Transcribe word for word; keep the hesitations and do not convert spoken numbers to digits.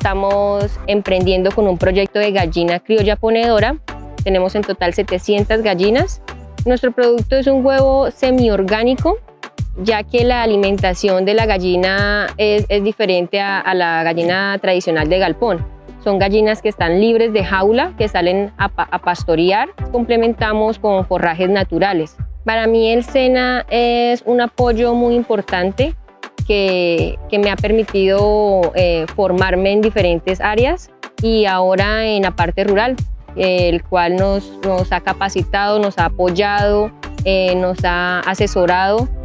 estamos emprendiendo con un proyecto de gallina criolla ponedora. Tenemos en total setecientas gallinas. Nuestro producto es un huevo semiorgánico, ya que la alimentación de la gallina es, es diferente a, a la gallina tradicional de galpón. Son gallinas que están libres de jaula, que salen a, a pastorear. Complementamos con forrajes naturales. Para mí el SENA es un apoyo muy importante que, que me ha permitido eh, formarme en diferentes áreas y ahora en la parte rural, eh, el cual nos, nos ha capacitado, nos ha apoyado, eh, nos ha asesorado